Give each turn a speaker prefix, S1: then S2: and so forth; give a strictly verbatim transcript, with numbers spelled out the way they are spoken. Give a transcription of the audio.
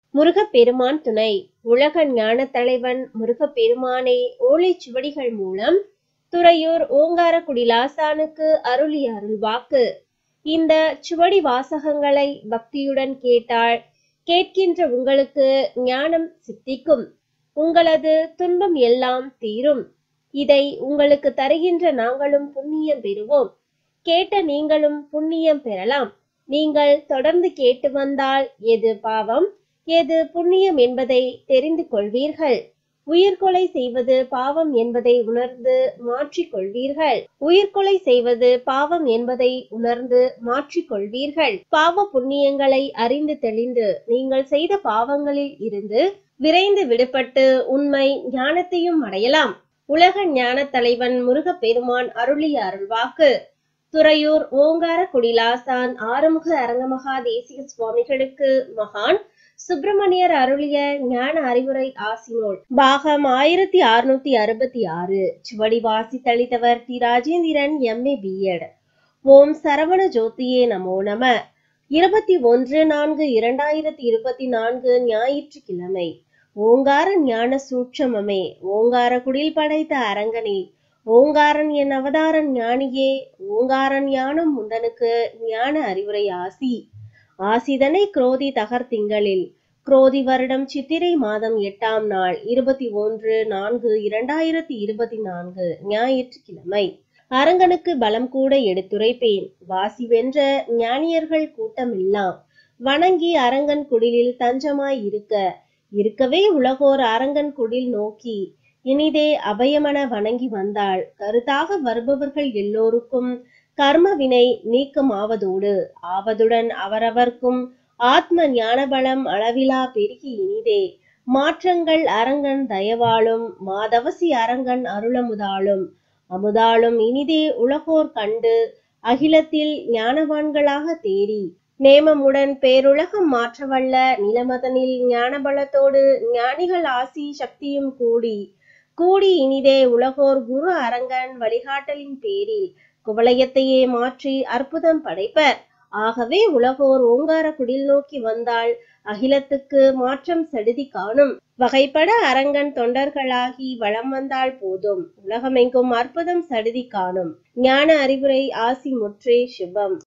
S1: முருகப்பெருமான் துணை. உலக ஞான தலைவன் முருகப்பெருமானே ஓலைச்சுவடிகள் மூலம் துறையூர் ஓங்காரக்குடி லாசானுக்கு அருளிய அருள்வாக்கு. இந்த சுவடி வாசகங்களை பக்தியுடன் கேட்டால் கேட்கின்ற உங்களுக்கு ஞானம் சித்திக்கும். உங்களது துன்பம் எல்லாம் தீரும். இதை உங்களுக்கு தருகின்ற நாங்களும் புண்ணியம் பெறுவோம். கேட்ட நீங்களும் புண்ணியம் பெறலாம். நீங்கள் தொடர்ந்து கேட்டு வந்தால் எது பாவம் எது புண்ணியம் என்பதை தெரிந்து கொள்வீர்கள். உயிர்கொலை செய்வது பாவம் என்பதை உணர்ந்து மாற்றிக்கொள்வீர்கள். உயிர்கொலை செய்வது பாவம் என்பதை உணர்ந்து மாற்றிக்கொள்வீர்கள். பாவ புண்ணியங்களை அறிந்து தெளிந்து நீங்கள் செய்த பாவங்களில் இருந்து விரைந்து விடுபட்டு உண்மை ஞானத்தையும் அடையலாம். உலக ஞான தலைவன் முருகப்பெருமான் அருளிய அருள்வாக்கு. துறையூர் ஓங்காரக்குடி லாசான் ஆறுமுக அரங்கமகா தேசிக சுவாமிகளுக்கு மகான் சுப்பிரமணியர் அருளிய ஞான அறிவுரை ஆசினோல் பாகம் ஆயிரத்தி அறுநூத்தி அறுபத்தி ஆறு. சுவடி வாசித்தளித்தவர் T Rajendran M A B Ed. ஓம் சரவண ஜோதியே நமோ நம. இருபத்தி ஒன்று நான்கு இரண்டாயிரத்தி இருபத்தி நான்கு ஞாயிற்றுக்கிழமை. ஓங்கார ஞான சூட்சமமே, ஓங்கார குடில் படைத்த அரங்கனே, ஓங்காரன் என் அவதாரன் ஞானியே, ஓங்காரன் ஞானம் முண்டனுக்கு ஞான அறிவுரை ஆசி. ஆசிதனை குரோதி தகர் திங்களில் குரோதி வருடம் சித்திரை மாதம் எட்டாம் நாள் இருபத்தி ஒன்று நான்கு இரண்டாயிரத்தி இருபத்தி நான்கு ஞாயிற்றுக்கிழமை. அரங்கனுக்கு பலம் கூட எடுத்துரைப்பேன். வாசி வென்ற ஞானியர்கள் கூட்டமெல்லாம் வணங்கி அரங்கன் குடிலில் தஞ்சமாய் இருக்க இருக்கவே உலகோர் அரங்கன் குடில் நோக்கி இனிதே அபயமன வணங்கி வந்தாள். கருத்தாக வருபவர்கள் எல்லோருக்கும் கர்ம வினை நீக்கம் ஆவதோடு ஆவதுடன் அவரவர்க்கும் ஆத்ம ஞானபலம் அளவிலா பெருகி இனிதே மாற்றங்கள் அரங்கன் தயவாலும் மாதவசி அரங்கன் அருளமுதாலும் அமுதாலும் இனிதே உலகோர் கண்டு அகிலத்தில் ஞானவான்களாக தேறி நேமமுடன் பேருலகம் மாற்றவல்ல நிலமதனில் ஞானபலத்தோடு ஞானிகள் ஆசி சக்தியும் கூடி கூடி இனிதே உலகோர் குரு அரங்கன் வழிகாட்டலின் பேரில் குவலயத்தையே மாற்றி அற்புதம் படைப்பர். ஆகவே உலகோர் ஓங்கார குடில் நோக்கி வந்தால் அகிலத்துக்கு மாற்றம் சடுதி காணும். வகைப்பட அரங்கன் தொண்டர்களாகி வளம் வந்தால் போதும் உலகமெங்கும் அற்புதம் சடுதி காணும். ஞான அறிவுரை ஆசி முற்றே சுபம்.